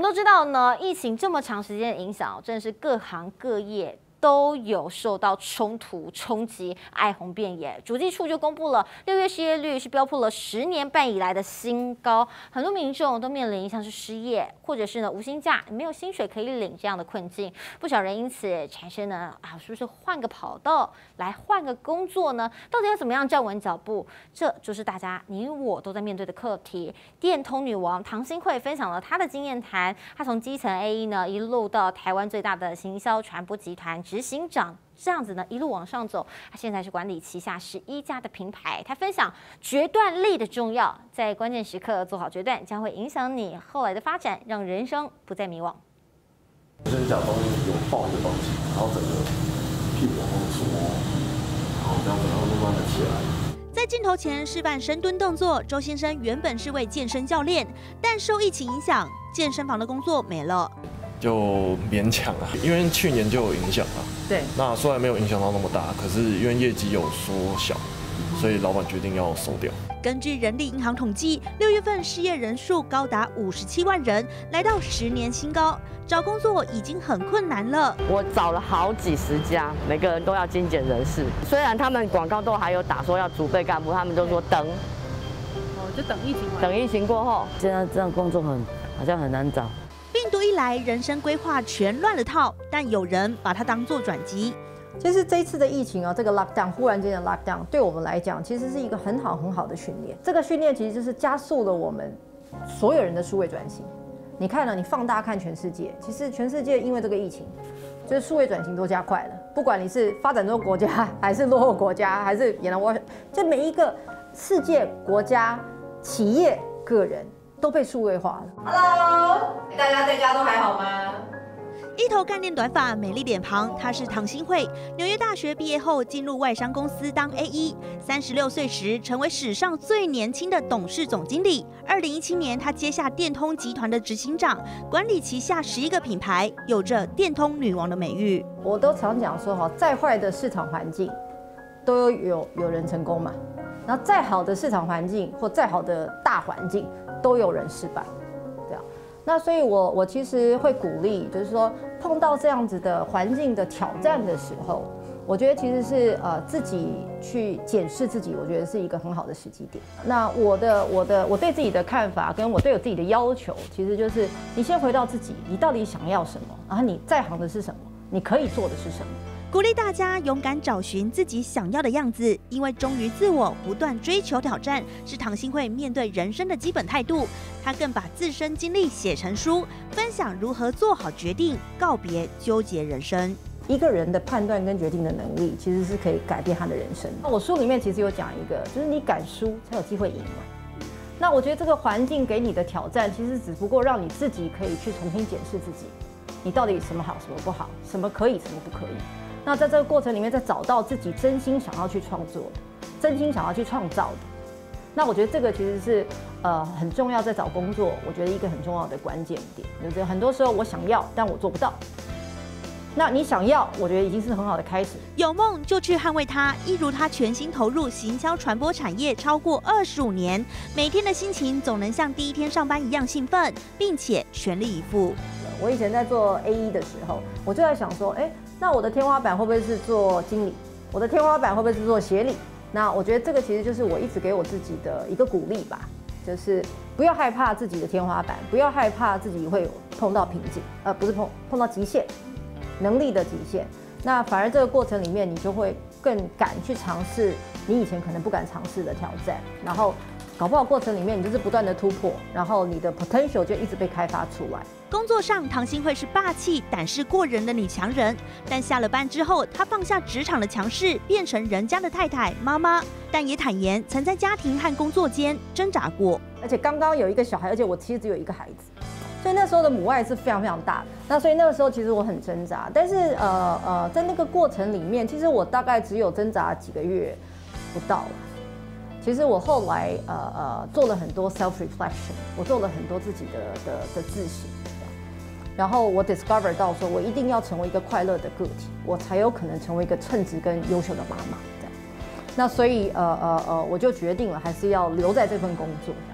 都知道呢，疫情这么长时间的影响，真的是各行各业都有受到冲突冲击，哀鸿遍野。主计处就公布了6月失业率是飙破了10年半以来的新高，很多民众都面临像是失业，或者是呢无薪假，没有薪水可以领这样的困境。不少人因此产生呢是不是换个跑道来换个工作呢？到底要怎么样站稳脚步？这就是大家你我都在面对的课题。电通女王唐欣慧分享了她的经验谈，她从基层 AE 呢一路到台湾最大的行销传播集团执行长，这样子呢一路往上走，他现在是管理旗下11家的品牌。他分享决断力的重要，在关键时刻做好决断，将会影响你后来的发展，让人生不再迷惘。 就是假装有抱一个东西，然后整个屁股往后缩，然后这样子，然后慢慢的起来。 在镜头前示范深蹲动作，周先生原本是位健身教练，但受疫情影响，健身房的工作没了。 就勉强啊，因为去年就有影响啊。 对。 那虽然没有影响到那么大，可是因为业绩有缩小，所以老板决定要收掉。 根据人力银行统计，6月份失业人数高达57万人，来到10年新高。找工作已经很困难了。 我找了好几十家，每个人都要精简人事。虽然他们广告都还有打说要储备干部，他们都说等。 就等疫情完。 等疫情过后，现在这样工作好像很难找。 病毒一来，人生规划全乱了套，但有人把它当作转机。 其实这一次的疫情这个 lockdown 忽然间的 lockdown 对我们来讲，其实是一个很好的训练。这个训练其实就是加速了我们所有人的数位转型。你看了，你放大看全世界，其实全世界因为这个疫情，就是数位转型都加快了。不管你是发展中国家，还是落后国家，还是就每一个世界国家、企业、个人都被数位化了。 Hello， 大家在家都还好吗？ 一头干练短发，美丽脸庞，她是唐欣慧。纽约大学毕业后，进入外商公司当 AE。36岁时，成为史上最年轻的董事总经理。2017年，她接下电通集团的执行长，管理旗下11个品牌，有着电通女王的美誉。 我都常讲说再坏的市场环境，都有人成功嘛。然后再好的市场环境或再好的大环境，都有人失败。那所以我其实会鼓励，就是说碰到这样子的环境的挑战的时候，我觉得其实是自己去检视自己，我觉得是一个很好的时机点。那我对自己的看法跟我对我自己的要求，其实就是你先回到自己，你到底想要什么，然后你在行的是什么，你可以做的是什么。 鼓励大家勇敢找寻自己想要的样子，因为忠于自我，不断追求挑战，是唐欣慧面对人生的基本态度。她更把自身经历写成书，分享如何做好决定，告别纠结人生。 一个人的判断跟决定的能力，其实是可以改变他的人生。我书里面其实有讲一个，就是你敢输才有机会赢嘛。那我觉得这个环境给你的挑战，其实只不过让你自己可以去重新检视自己，你到底什么好，什么不好，什么可以，什么不可以。那在这个过程里面，再找到自己真心想要去创作的，真心想要去创造的。那我觉得这个其实是很重要，在找工作，我觉得一个很重要的关键点，就是很多时候我想要，但我做不到。那你想要，我觉得已经是很好的开始。 有梦就去捍卫它，一如他全心投入行销传播产业超过25年，每天的心情总能像第一天上班一样兴奋，并且全力以赴。 我以前在做 AE 的时候，我就在想说，那我的天花板会不会是做经理？我的天花板会不会是做协理？那我觉得这个其实就是我一直给我自己的一个鼓励吧，就是不要害怕自己的天花板，不要害怕自己会碰到瓶颈，不是碰到极限，能力的极限。那反而这个过程里面，你就会更敢去尝试你以前可能不敢尝试的挑战，然后搞不好过程里面你就是不断的突破，然后你的 potential 就一直被开发出来。 工作上，唐欣慧是霸气、胆识过人的女强人，但下了班之后，她放下职场的强势，变成人家的太太、妈妈，但也坦言曾在家庭和工作间挣扎过。 而且刚刚有一个小孩，而且我其实只有一个孩子，所以那时候的母爱是非常非常大的。那所以那个时候其实我很挣扎，但是在那个过程里面，其实我大概只有挣扎几个月不到。其实我后来做了很多 self reflection， 我做了很多自己的自省。然后我 discover 到说，我一定要成为一个快乐的个体，我才有可能成为一个称职跟优秀的妈妈。这样，那所以我就决定了，还是要留在这份工作。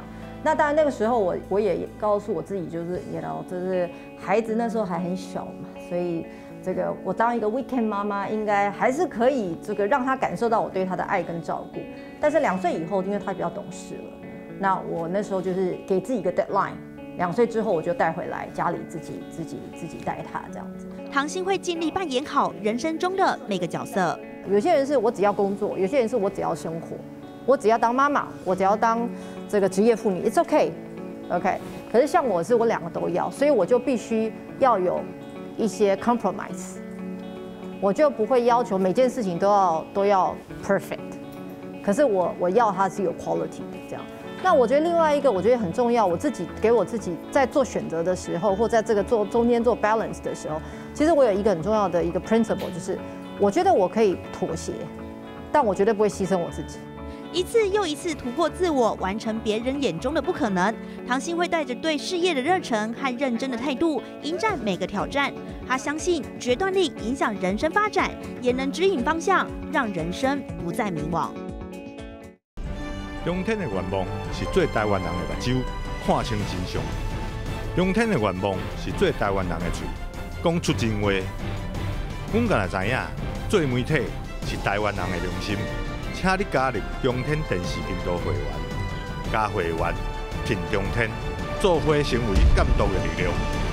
那当然那个时候我也告诉我自己，就是就是孩子那时候还很小嘛，所以这个我当一个 weekend 妈妈，应该还是可以这个让他感受到我对他的爱跟照顾。但是2岁以后，因为他比较懂事了，那我那时候就是给自己一个 deadline，2岁之后我就带回来家里自己带他这样子。 唐欣慧尽力扮演好人生中的每个角色。 有些人是我只要工作，有些人是我只要生活，我只要当妈妈，我只要当这个职业妇女 ，it's okay。可是像我是我2个都要，所以我就必须要有一些 compromise， 我就不会要求每件事情都要 perfect， 可是我要它是有 quality 的这样。那我觉得另外一个我觉得很重要，我自己给我自己在做选择的时候，或在这个中间做 balance 的时候，其实我有一个很重要的一个 principle， 就是我觉得我可以妥协，但我绝对不会牺牲我自己。 一次又一次突破自我，完成别人眼中的不可能。唐欣慧带着对事业的热忱和认真的态度，迎战每个挑战。她相信决断力影响人生发展，也能指引方向，让人生不再迷惘。 中天的愿望是做台湾人的目睭，看清真相。中天的愿望是做台湾人的嘴，讲出真话。阮敢若知影，做媒体是台湾人的良心。请你加入中天电视频道会员，加会员，聘中天，做伙成为监督的力量。